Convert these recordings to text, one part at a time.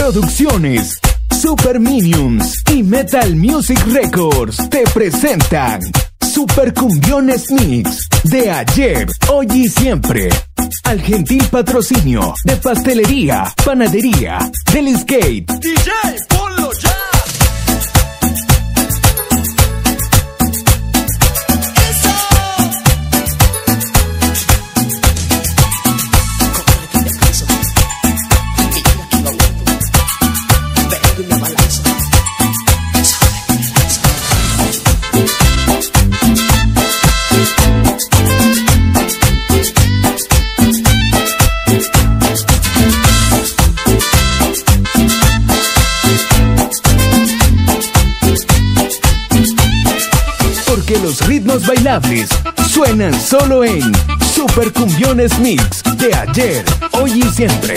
Producciones Super Minions y Metal Music Records te presentan Super Cumbiones Mix de ayer, hoy y siempre. Al gentil patrocinio de Pastelería, Panadería, del Skate. DJ, ponlo ya. Porque los ritmos bailables suenan solo en Super Cumbiones Mix de ayer, hoy y siempre.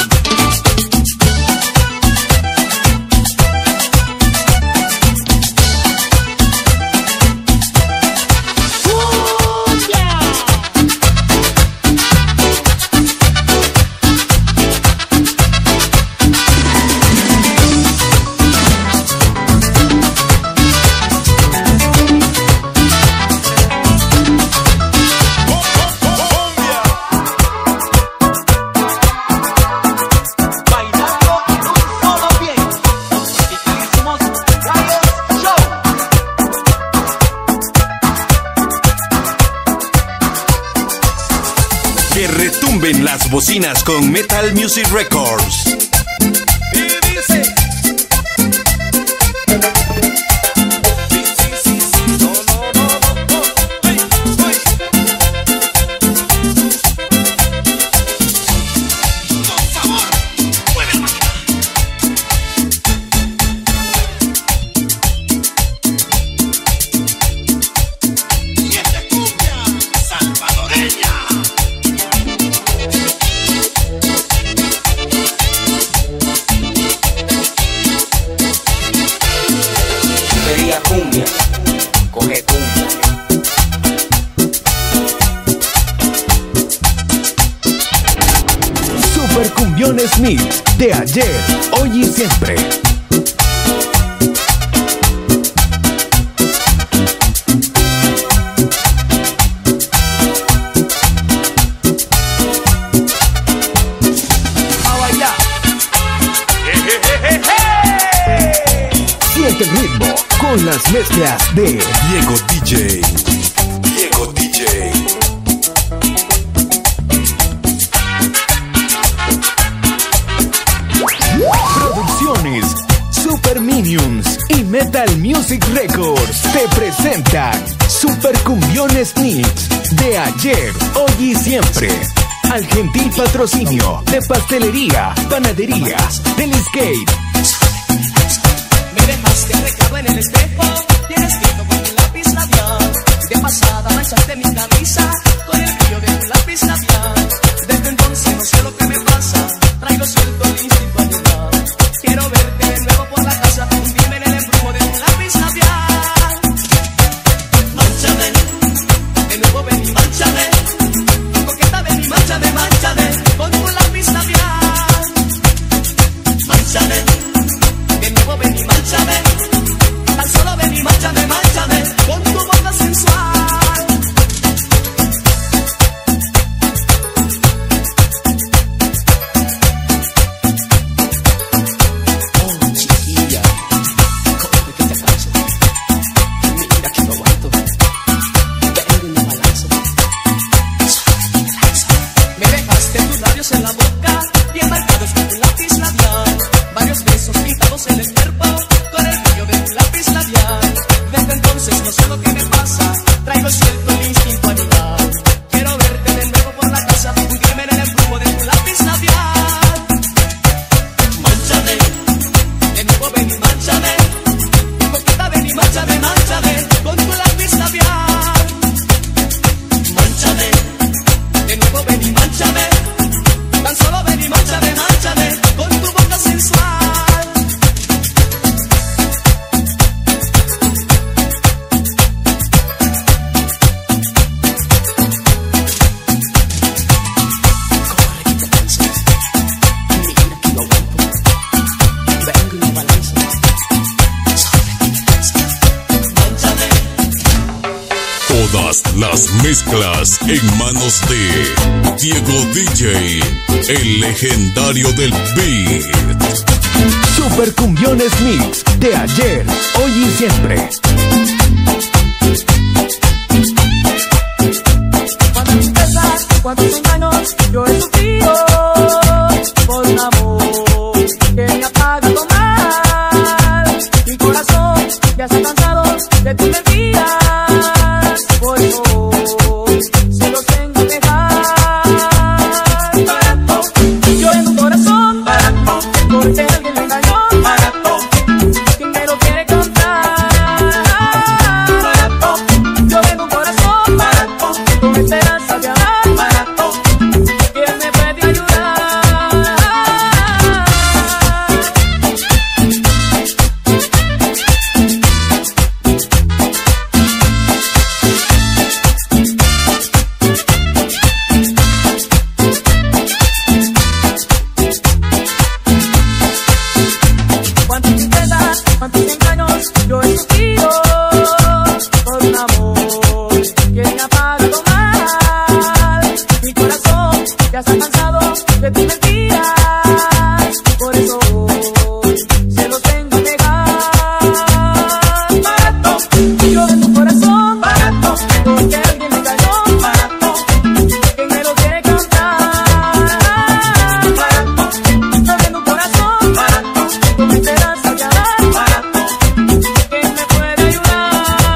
Que retumben las bocinas con Metal Music Records. Y dice. Con sabor, mueve la máquina. Y esta cumbia salvadoreña. Cumbia, coge cumbia. Super Cumbiones Mix de ayer, hoy y siempre. Siente el ritmo con las mezclas de Diego DJ. Diego DJ. Producciones Super Minions y Metal Music Records te presentan Super Cumbiones Mix de ayer, hoy y siempre. Al gentil patrocinio de Pastelería, Panadería, del Skate. Me dejaste recado en el espejo, tienes escrito con tu lápiz labial. De pasada manchaste mi camisa con el brillo de tu lápiz labial. Desde entonces no sé lo que me pasa, traigo suelto el instinto animal. Quiero verte de nuevo por la casa, hundirme en el embrujo de tu lápiz labial. Mánchame, de nuevo ven y mánchame. Coqueta ven y mánchame, mánchame con tu lápiz labial. Mánchame. De nuevo ven y mánchame, tan solo ven y mánchame, mánchame con tu boca sensual. las mezclas en manos de Diego DJ, el legendario del beat. Super Cumbiones Mix de ayer, hoy y siempre. ¿Cuántos años yo he sufrido por un amor que me apaga lo mal? Mi corazón ya está cansado de tus mentiras, por eso se los tengo que dejar. Barato, yo en un corazón barato, porque alguien me engañó barato, quien me lo quiere contar. Barato, yo en un corazón barato, con esperanza de amar. Ya está cansado de tus mentiras, por eso se los tengo que dejar. Barato, yo de tu corazón barato, porque alguien me engañó barato, quien me lo quiere contar. Barato, yo de tu corazón barato, con esperanza de amar barato, quien me puede ayudar.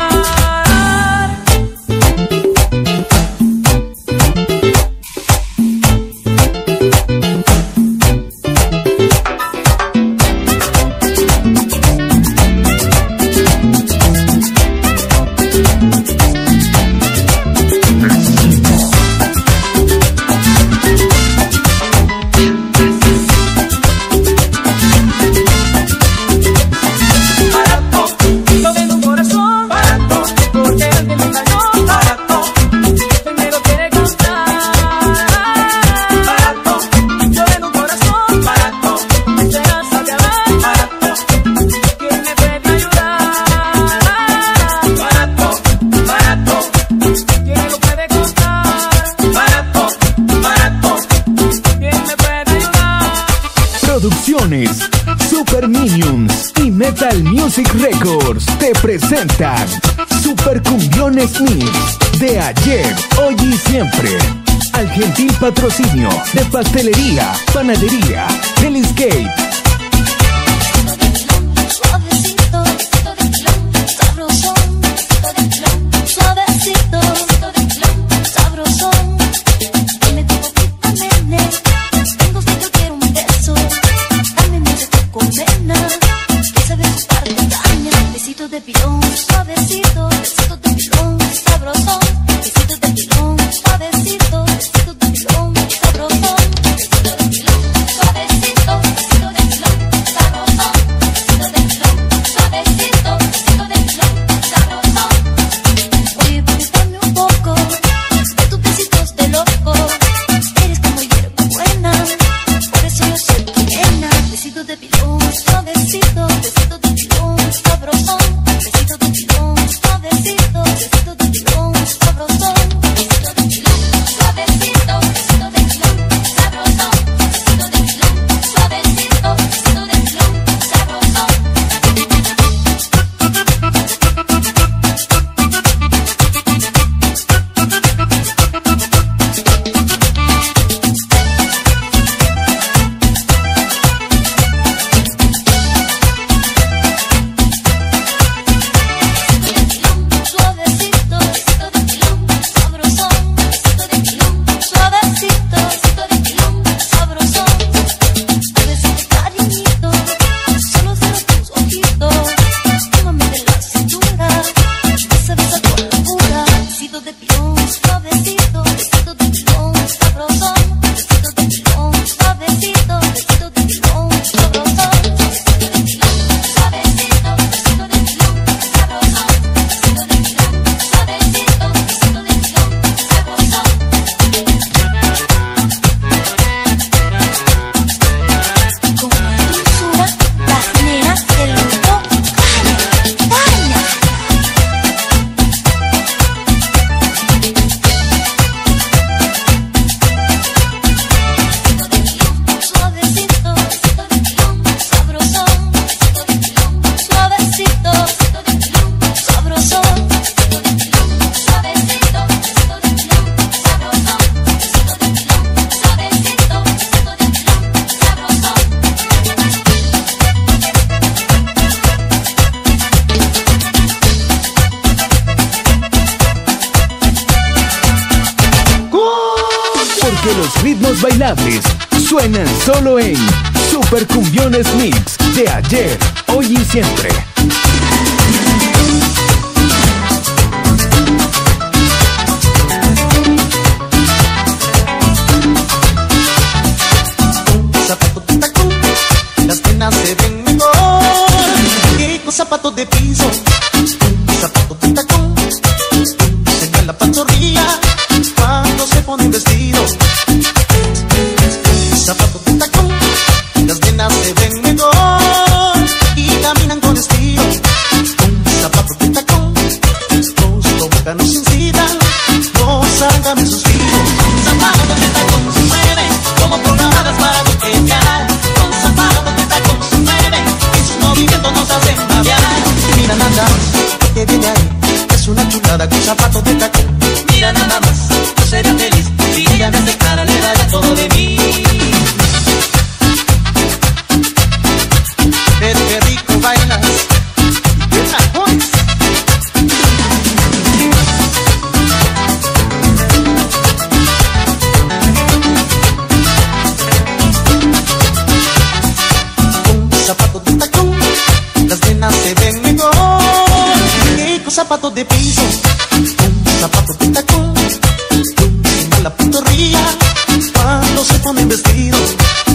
Producciones Super Minions y Metal Music Records te presentan Super Cumbiones Mix de ayer, hoy y siempre. Al gentil patrocinio de Pastelería, Panadería, Hellscape. Suavecito, sabrosón, suavecito, sabrosón. Dime tu boquita, nene. Tengo que yo quiero un beso. Dame mucho tu condena. Esa de tu parte daña. Besitos de pilón, suavecito. Besitos de pilón, sabrosón. Besitos de pilón, suavecito. Besitos de pilón, sabrosón. Besitos de pilón, suavecito. Besitos de ritmos bailables suenan solo en Super Cumbiones Mix de ayer, hoy y siempre. Zapatos de tacón, las penas se ven mejor que con zapatos de piso. Zapatos de tacón, se cae la pantorrilla cuando se pone vestido. Zapatos de tacón, las venas se ven mejor y caminan con estilo. Zapatos de tacón, nos provocan, nos incitan, nos hagan suspiro. Zapatos de tacón se mueven como programadas para coquetear. Con zapatos de tacón se mueven y sus movimientos nos hacen babear. Mira nada más lo que viene ahí, es una chulada con zapatos de tacón. Mira nada más, yo sería feliz si ella me aceptara, le daría todo de mí. Pero qué rico bailas y qué tacones. Con zapatos de tacón, las venas se ven mejor que con zapatos de piso. Con zapatos de tacón, sin la pantorrilla cuando se ponen vestidos.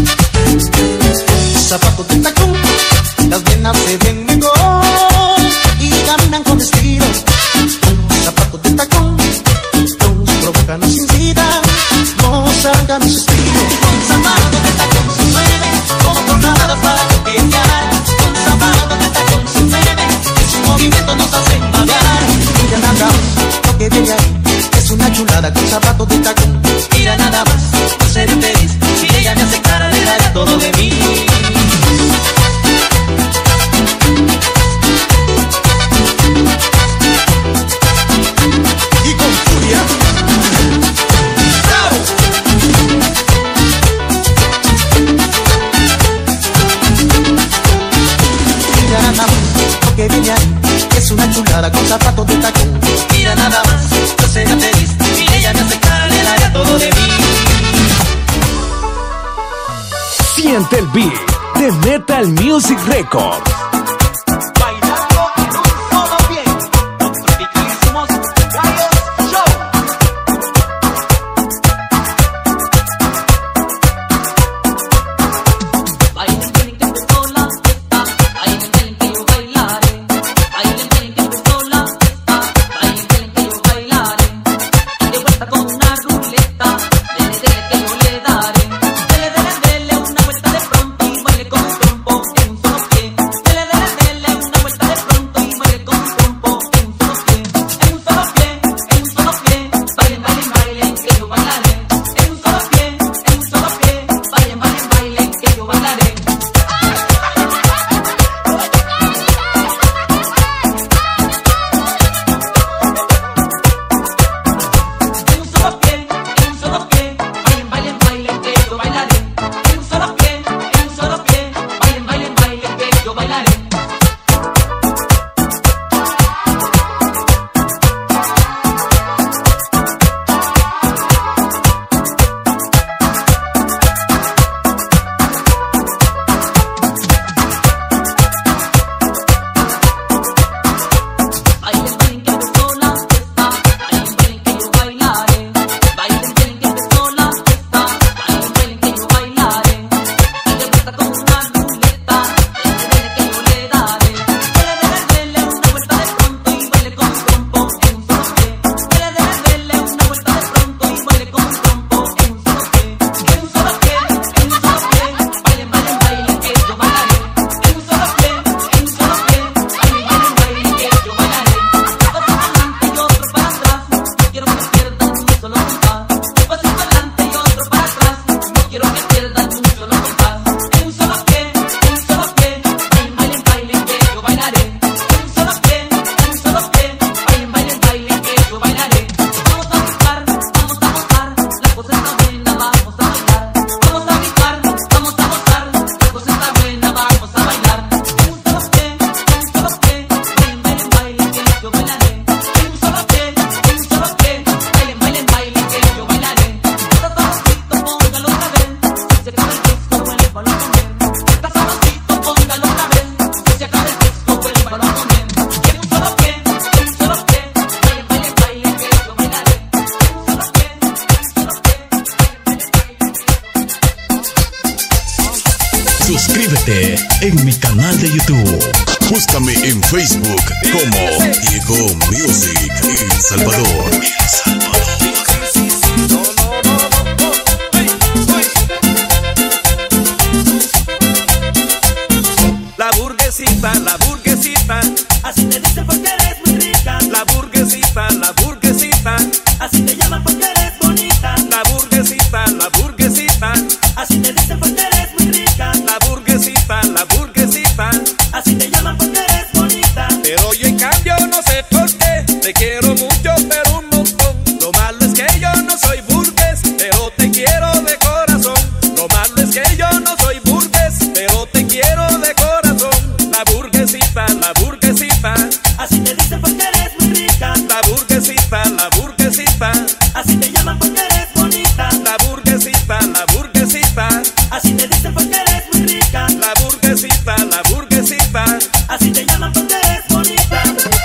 Zapatos de tacón, las venas se ven mejor y caminan con estilo. Zapatos de tacón, nos provocan, nos incitan, nos hagan su estilo. Con zapatos de tacón se mueven como programadas para coquetear. Con zapatos de tacón se mueven y sus movimientos nos hacen babear. Mira nada más lo que viene ahí, es una chulada con zapatos de tacón. Mira nada más, yo seré feliz si ella me aceptara, le daría todo de mí. Y con furia, ¡bravo! Mira nada más lo que viene ahí, es una chulada con zapatos de tacón. Mira nada más, yo sería feliz si ella me aceptara, le daría todo de mí. Siente el beat de Metal Music Records. Bailando en un solo pie, los tropicalísimos Gallos Show. Bailen bien que empezó la fiesta, bailen bien que yo bailaré. Bailen bien que empezó la fiesta, bailen bien que yo bailaré. De vuelta con una ruleta, dele dele que yo le daré. Dele dele dele una vuelta de pronto y baile con un trompo en un solo pie. Dele Suscríbete en mi canal de YouTube. Búscame en Facebook como Diego Music El Salvador. El Salvador. La burguesita, así te dicen porque eres muy rica. La burguesita, así te llaman porque eres bonita. La burguesita, así te dicen porque eres muy rica. La burguesita, así te llaman porque eres bonita. Pero yo en cambio no sé por qué, te quiero mucho pero un montón. Lo malo es que yo no soy burgués, pero te quiero de corazón. Lo malo es que yo no soy burgués, pero te quiero de corazón. La burguesita, así te dicen porque eres muy rica. La burguesita, así te llaman porque eres bonita. La burguesita, así te dicen porque eres muy rica. La burguesita, así te llaman porque eres bonita.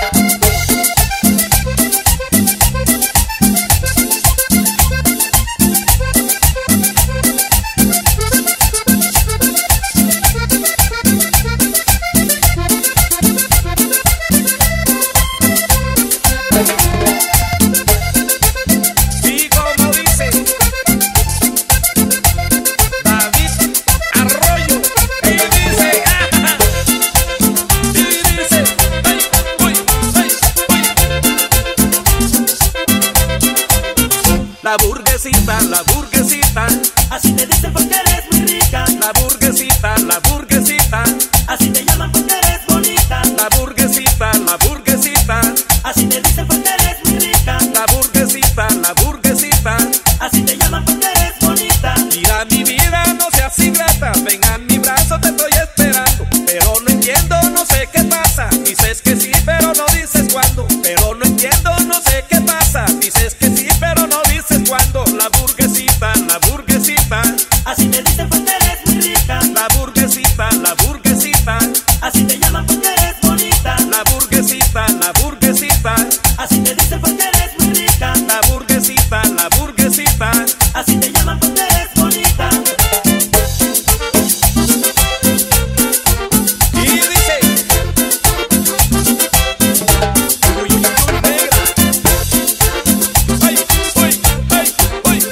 La burguesita, así te dicen porque eres muy rica. La burguesita, así te llaman porque eres bonita. La burguesita, así te dicen porque eres muy rica. La burguesita, así te llaman porque eres bonita. Mira mi vida, no seas ingrata, ven a mi brazo, te estoy esperando. Pero no entiendo, no sé qué pasa. Dices que sí, pero no dices cuándo. Pero no entiendo, no sé qué pasa. Dices que sí, pero no dices cuándo. La burguesita, así te dicen porque eres muy rica. La burguesita, así te llaman porque eres bonita. La burguesita, así te dicen porque eres muy rica. La burguesita, así te llaman porque eres bonita. Y dice, uy, negra. Ay, uy.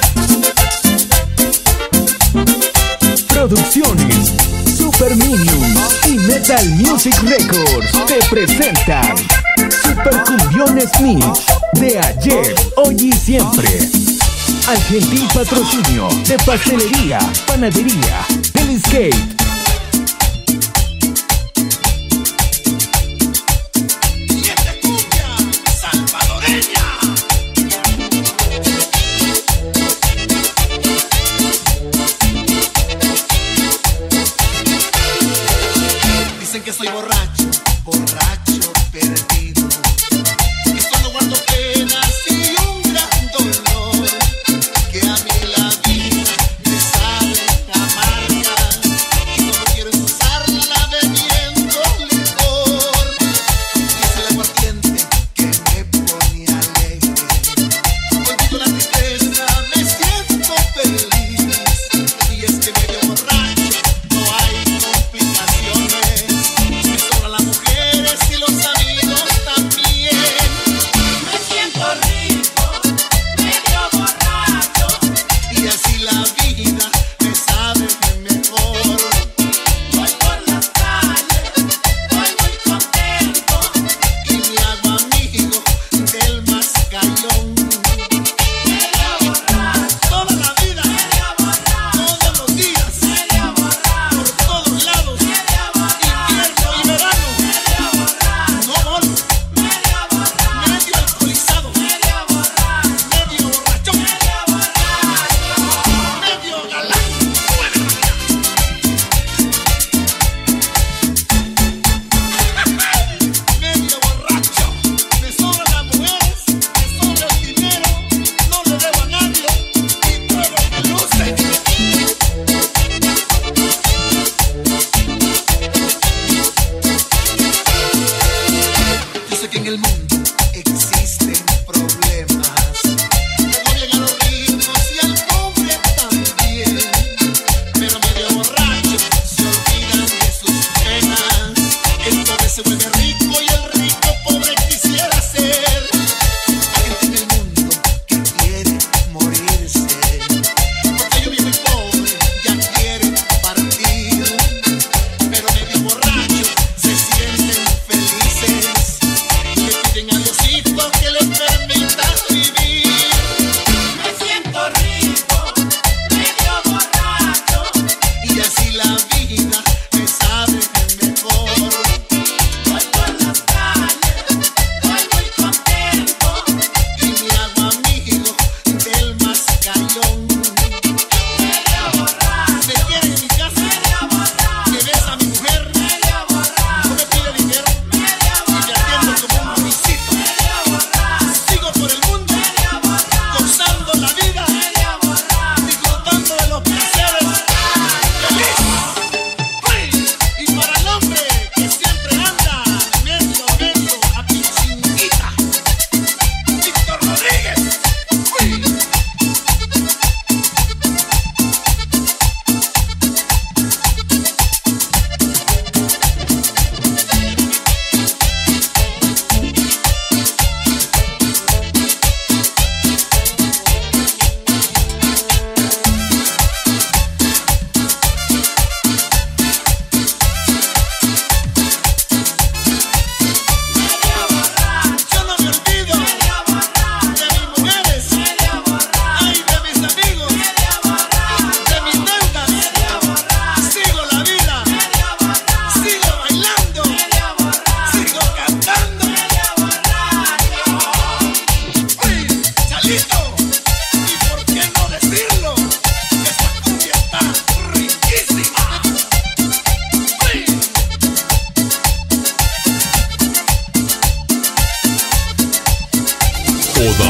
Producciones Super Minions y Metal Music Records te presentan Super Cumbiones Mix de ayer, hoy y siempre. Al gentil patrocinio de Pastelería, Panadería, Telescape. Dicen que soy borracho, perdido. Es cuando guardo penas y un gran dolor. Que a mí la vida me sabe amarga. Y solo quiero usarla bebiendo licor. Es el aguardiente que me pone alegre. Olvido la tristeza, me siento feliz. Y es que medio borracho no hay complicaciones. Me sobra la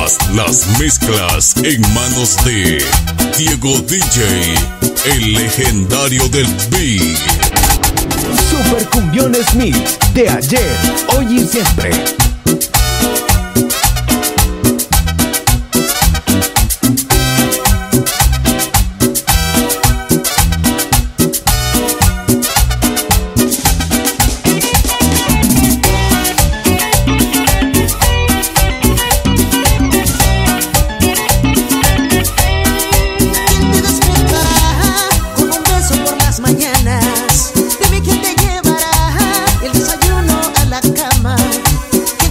Todas las mezclas en manos de Diego DJ, el legendario del Big. Super Cumbiones Mix de ayer, hoy y siempre. Mañanas, dime quién te llevará el desayuno a la cama.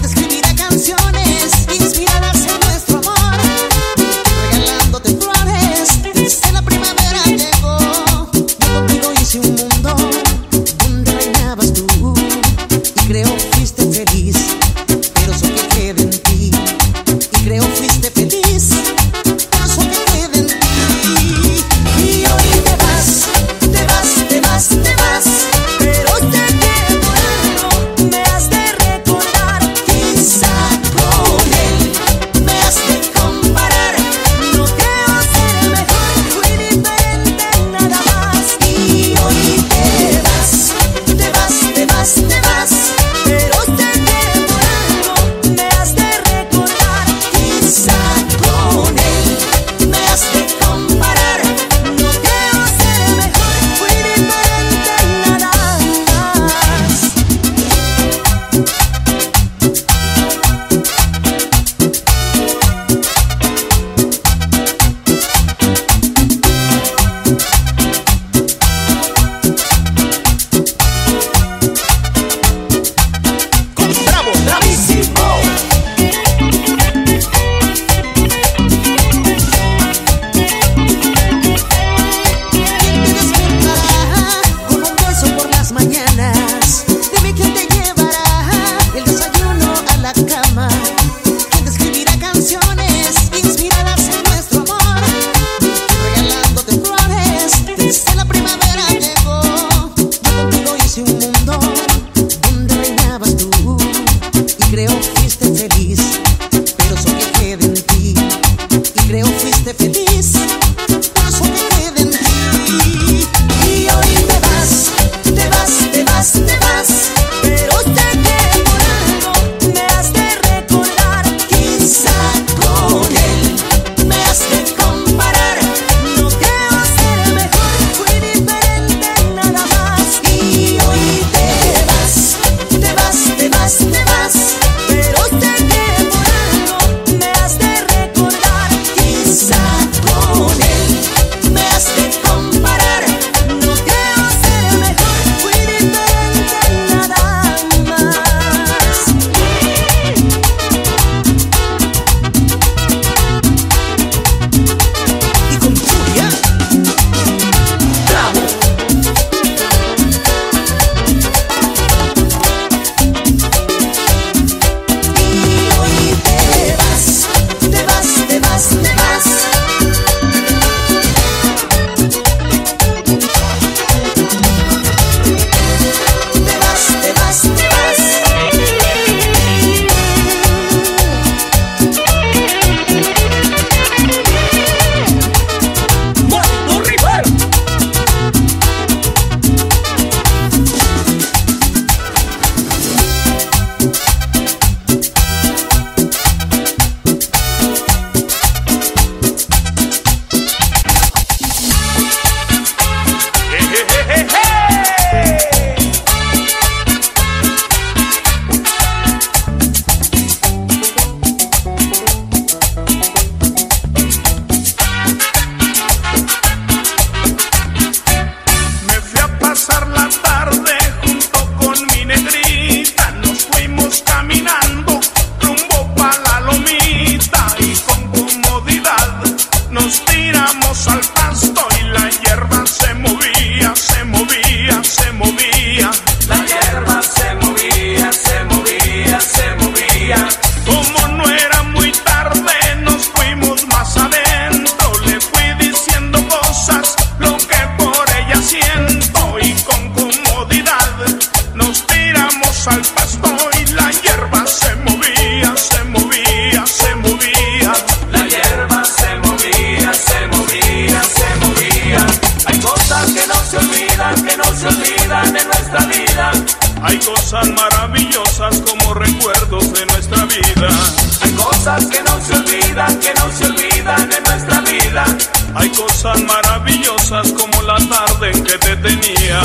no se olvidan de nuestra vida. Hay cosas maravillosas como recuerdos de nuestra vida. Hay cosas que no se olvidan de nuestra vida. Hay cosas maravillosas como la tarde en que te tenía.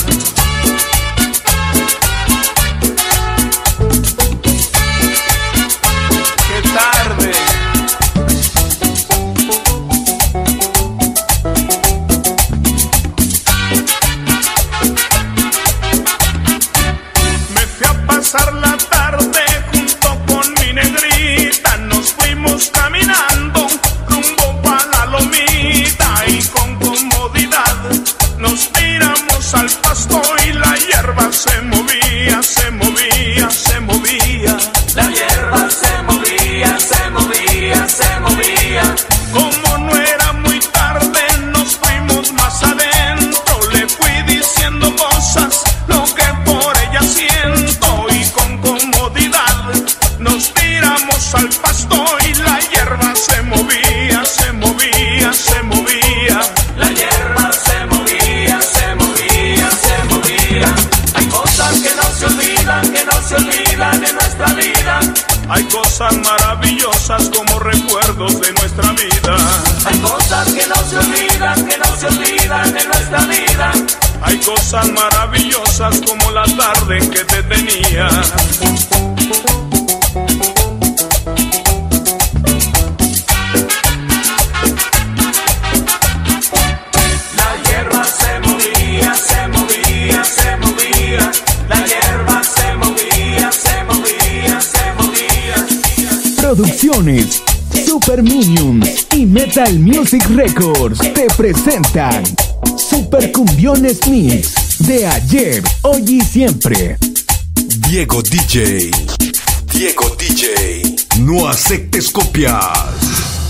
Qué tarde. Pasar la tarde junto con mi negrita, nos fuimos caminando rumbo pa' la lomita y con comodidad nos tiramos al pasto y la hierba se movía, se movía, se movía. La hierba se movía, se movía, se movía. Como no era muy tarde nos fuimos más adentro, le fui diciendo cosas, lo que por ella siento. Nos tiramos al pasto y la hierba se movía, se movía, se movía. La hierba se movía, se movía, se movía. Hay cosas que no se olvidan de nuestra vida. Hay cosas maravillosas como recuerdos de nuestra vida. Hay cosas que no se olvidan de nuestra vida. Hay cosas maravillosas como la tarde en que te tenía. Producciones Super Minions y Metal Music Records te presentan Super Cumbiones Mix de ayer, hoy y siempre. Diego DJ. Diego DJ. No aceptes copias.